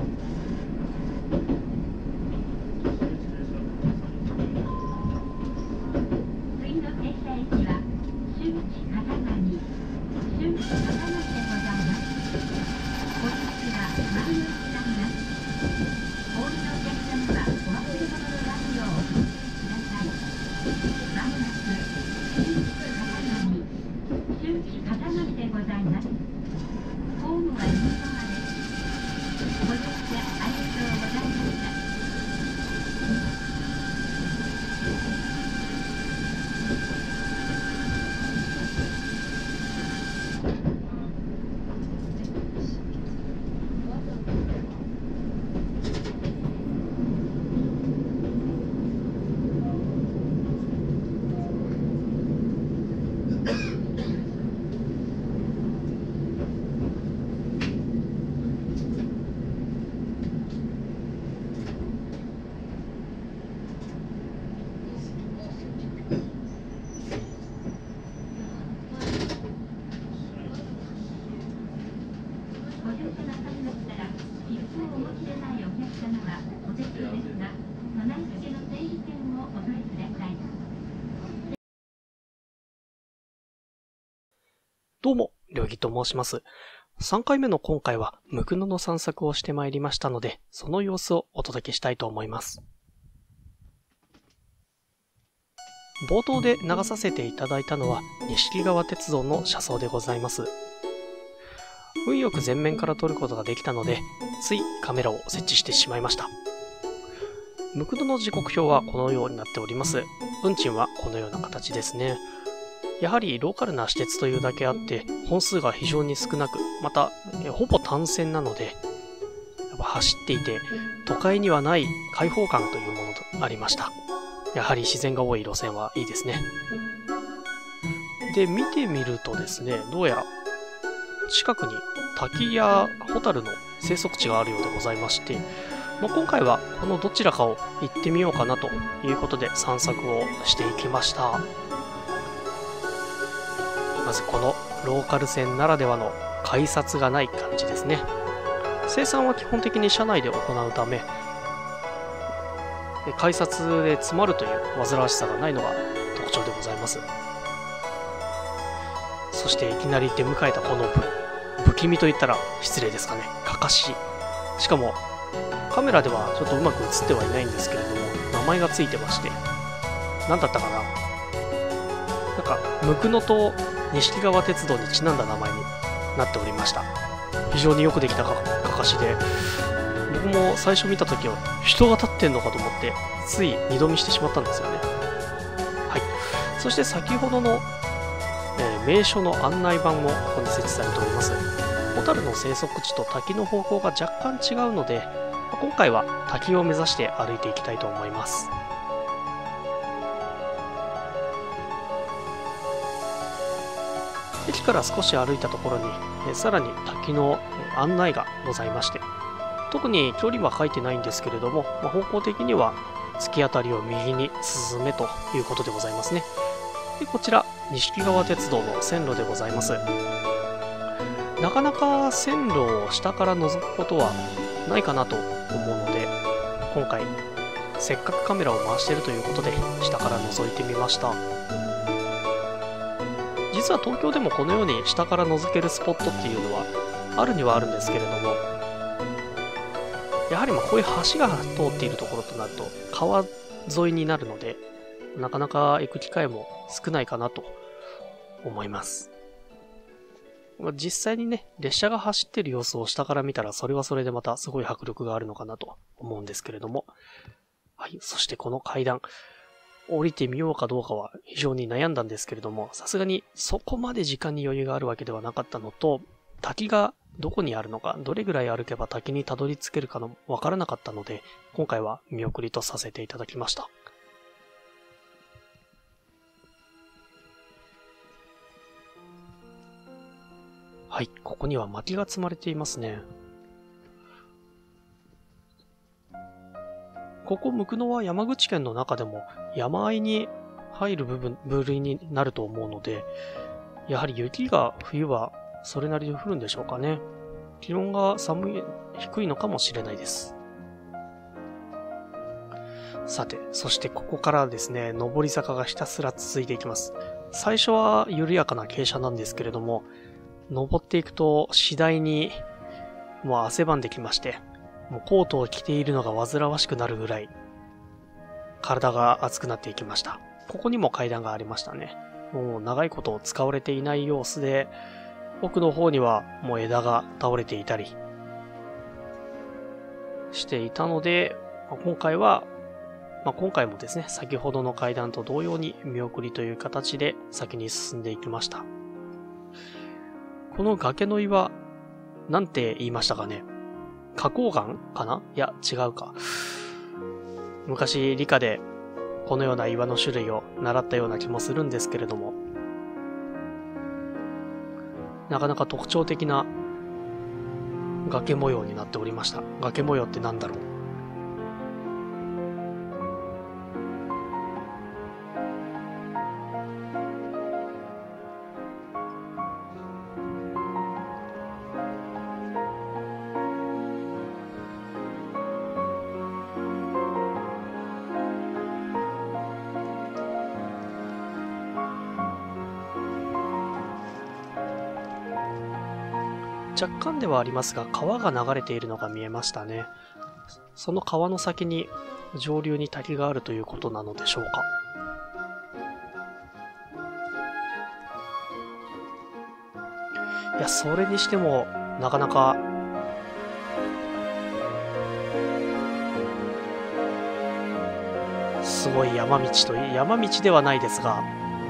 どうも、りょうぎと申します。3回目の今回は、ムクノの散策をしてまいりましたので、その様子をお届けしたいと思います。冒頭で流させていただいたのは、錦川鉄道の車窓でございます。運よく前面から撮ることができたので、ついカメラを設置してしまいました。ムクノの時刻表はこのようになっております。運賃はこのような形ですね。やはりローカルな私鉄というだけあって本数が非常に少なく、またほぼ単線なので、やっぱ走っていて都会にはない開放感というものがありました。やはり自然が多い路線はいいですね。で、見てみるとですね、どうやら近くに滝やホタルの生息地があるようでございまして、今回はこのどちらかを行ってみようかなということで散策をしていきました。まずこのローカル線ならではの改札がない感じですね。生産は基本的に車内で行うため、改札で詰まるという煩わしさがないのが特徴でございます。そしていきなり出迎えたこの不気味と言ったら失礼ですかね、かかし。しかもカメラではちょっとうまく映ってはいないんですけれども、名前がついてまして、何だったかな、なんかムクノと錦川鉄道にちなんだ名前になっておりました。非常によくできたかかしで、僕も最初見た時は人が立ってんのかと思ってつい二度見してしまったんですよね。はい。そして先ほどの、名所の案内板もここに設置されております。ホタルの生息地と滝の方向が若干違うので、今回は滝を目指して歩いていきたいと思います。駅から少し歩いたところに、さらに滝の案内がございまして、特に距離は書いてないんですけれども、方向的には突き当たりを右に進めということでございますね。で、こちら錦川鉄道の線路でございます。なかなか線路を下から覗くことはないかなと思うので、今回せっかくカメラを回しているということで下から覗いてみました。実は東京でもこのように下から覗けるスポットっていうのはあるにはあるんですけれども、やはりこういう橋が通っているところとなると川沿いになるので、なかなか行く機会も少ないかなと思います。実際にね、列車が走っている様子を下から見たら、それはそれでまたすごい迫力があるのかなと思うんですけれども。はい、そしてこの階段、降りてみようかどうかは非常に悩んだんですけれども、さすがにそこまで時間に余裕があるわけではなかったのと、滝がどこにあるのか、どれぐらい歩けば滝にたどり着けるかのわからなかったので、今回は見送りとさせていただきました。はい、ここには薪が積まれていますね。ここムクノは山口県の中でも山あいに入る分類になると思うので、やはり雪が冬はそれなりに降るんでしょうかね。 気温が低いのかもしれないです。さて、そしてここからですね、上り坂がひたすら続いていきます。最初は緩やかな傾斜なんですけれども、登っていくと次第にもう汗ばんできまして、もうコートを着ているのが煩わしくなるぐらい体が熱くなっていきました。ここにも階段がありましたね。もう長いこと使われていない様子で、奥の方にはもう枝が倒れていたりしていたので、今回もですね、先ほどの階段と同様に見送りという形で先に進んでいきました。この崖の岩、なんて言いましたかね。花崗岩かな？いや、違うか。昔理科でこのような岩の種類を習ったような気もするんですけれども、なかなか特徴的な崖模様になっておりました。崖模様って何だろう。若干ではありますが、川が流れているのが見えましたね。その川の先に上流に滝があるということなのでしょうか。いや、それにしてもなかなかすごい山道ではないですが、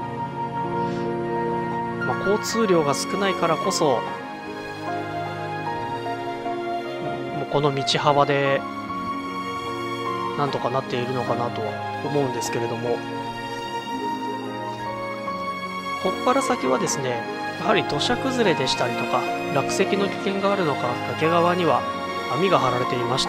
交通量が少ないからこそ、この道幅でなんとかなっているのかなとは思うんですけれども、ここから先はですね、やはり土砂崩れでしたりとか落石の危険があるのか、崖側には網が張られていました。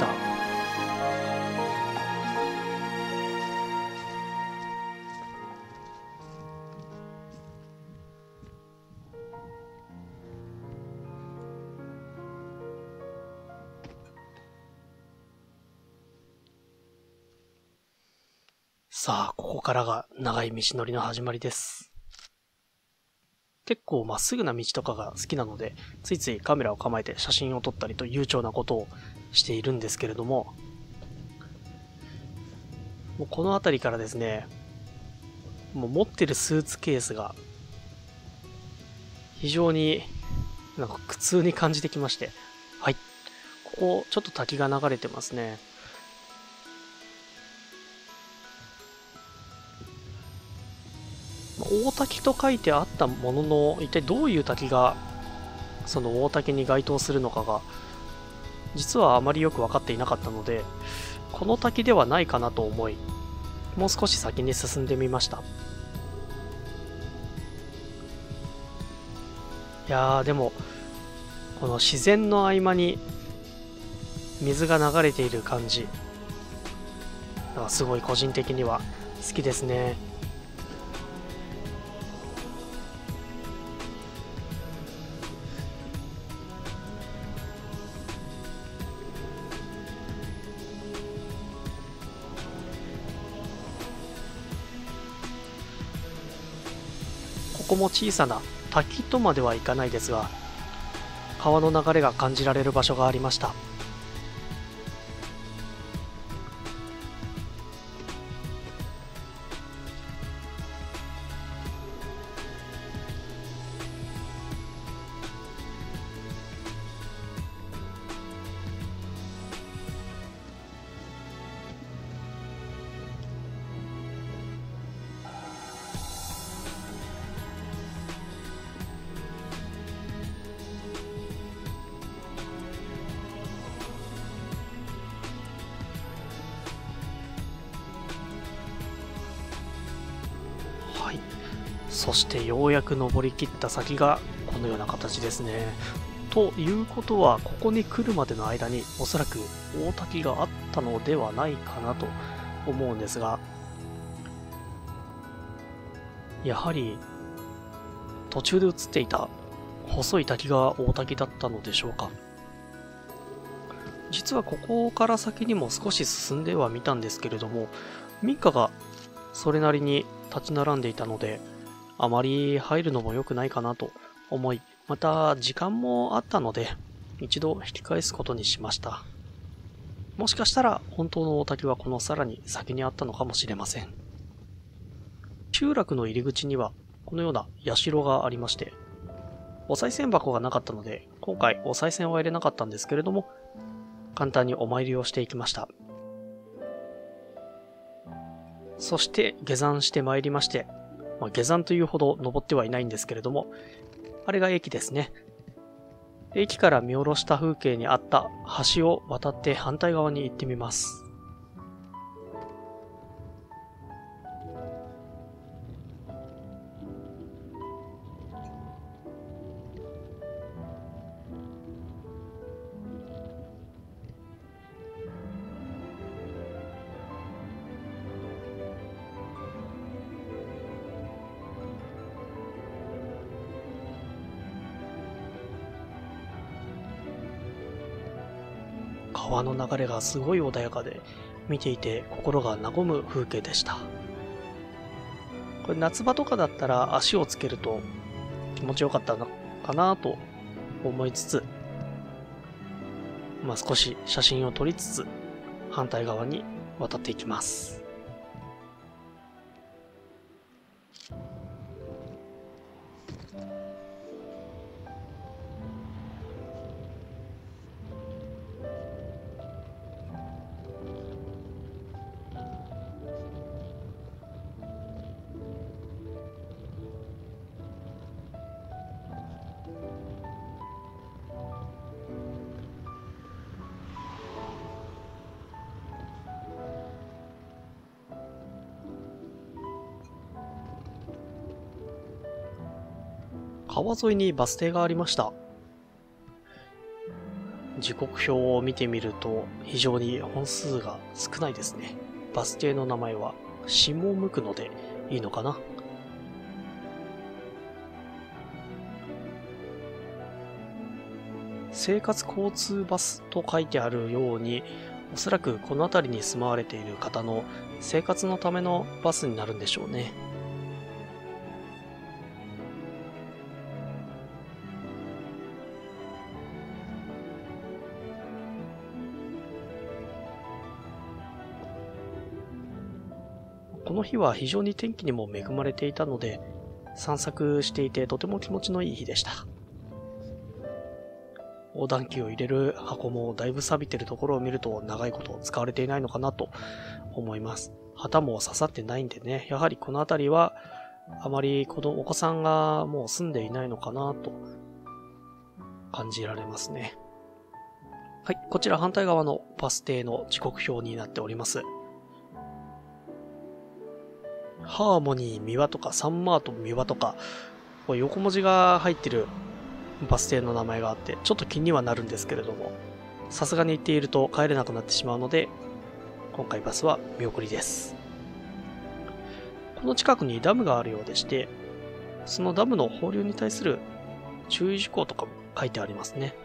さあ、ここからが長い道のりの始まりです。結構まっすぐな道とかが好きなので、ついついカメラを構えて写真を撮ったりと悠長なことをしているんですけれども、もうこの辺りからですね、もう持ってるスーツケースが非常になんか苦痛に感じてきまして、はい、ここちょっと滝が流れてますね。大滝と書いてあったものの、一体どういう滝がその大滝に該当するのかが実はあまりよく分かっていなかったので、この滝ではないかなと思い、もう少し先に進んでみました。いやー、でもこの自然の合間に水が流れている感じ、すごい個人的には好きですね。ここも小さな滝とまではいかないですが、川の流れが感じられる場所がありました。はい、そしてようやく登りきった先がこのような形ですね。ということは、ここに来るまでの間におそらく大滝があったのではないかなと思うんですが、やはり途中で映っていた細い滝が大滝だったのでしょうか。 実はここから先にも少し進んではみたんですけれども、民家がそれなりに立ち並んでいたので、あまり入るのも良くないかなと思い、また時間もあったので、一度引き返すことにしました。もしかしたら本当の大滝はこのさらに先にあったのかもしれません。集落の入り口にはこのような社がありまして、お賽銭箱がなかったので、今回お賽銭は入れなかったんですけれども、簡単にお参りをしていきました。そして下山して参りまして、下山というほど登ってはいないんですけれども、あれが駅ですね。駅から見下ろした風景にあった橋を渡って反対側に行ってみます。川の流れがすごい穏やかで、見ていて心が和む風景でした。これ夏場とかだったら足をつけると気持ちよかったのかなと思いつつ、少し写真を撮りつつ反対側に渡っていきます。川沿いにバス停がありました。時刻表を見てみると非常に本数が少ないですね。バス停の名前は下向くのでいいのかな。生活交通バスと書いてあるように、おそらくこの辺りに住まわれている方の生活のためのバスになるんでしょうね。この日は非常に天気にも恵まれていたので、散策していてとても気持ちのいい日でした。横断機を入れる箱もだいぶ錆びてるところを見ると長いこと使われていないのかなと思います。旗も刺さってないんでね、やはりこの辺りはあまりお子さんがもう住んでいないのかなと感じられますね。はい、こちら反対側のバス停の時刻表になっております。ハーモニー三輪とかサンマート三輪とか、横文字が入ってるバス停の名前があって、ちょっと気にはなるんですけれども、さすがに行っていると帰れなくなってしまうので、今回バスは見送りです。この近くにダムがあるようでして、そのダムの放流に対する注意事項とかも書いてありますね。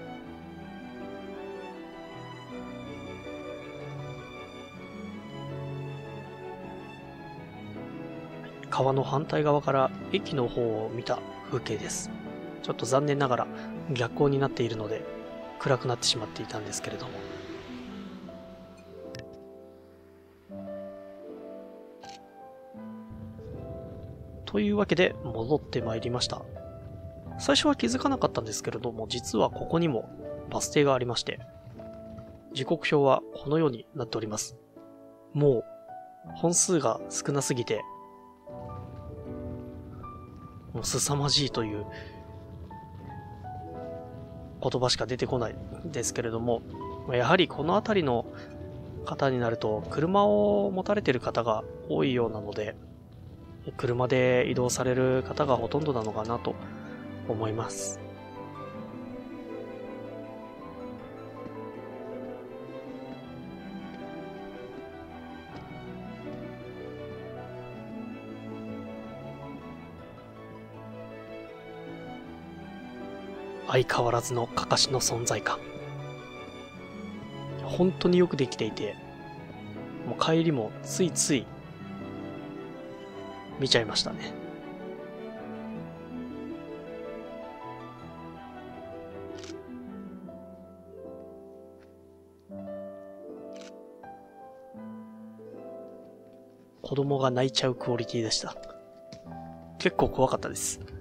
川の反対側から駅の方を見た風景です。ちょっと残念ながら逆光になっているので暗くなってしまっていたんですけれども。というわけで戻ってまいりました。最初は気づかなかったんですけれども、実はここにもバス停がありまして、時刻表はこのようになっております。もう本数が少なすぎてもう凄まじいという言葉しか出てこないんですけれども、やはりこの辺りの方になると車を持たれている方が多いようなので、車で移動される方がほとんどなのかなと思います。相変わらずのかかしの存在感。 本当によくできていて、もう帰りもついつい見ちゃいましたね。子供が泣いちゃうクオリティでした。結構怖かったです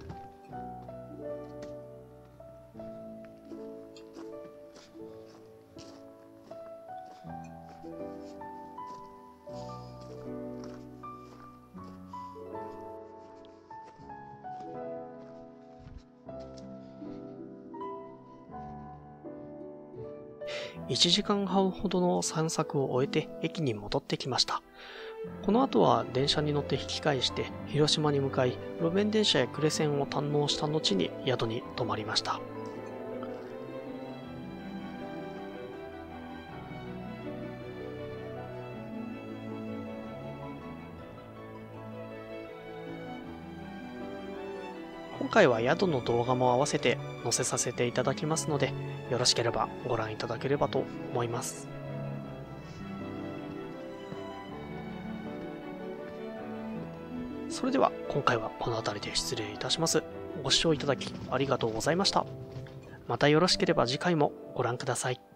。1時間半ほどの散策を終えて駅に戻ってきました。この後は電車に乗って引き返して広島に向かい、路面電車や呉線を堪能した後に宿に泊まりました。今回は宿の動画も合わせて載せさせていただきますので、よろしければご覧いただければと思います。それでは今回はこの辺りで失礼いたします。ご視聴いただきありがとうございました。またよろしければ次回もご覧ください。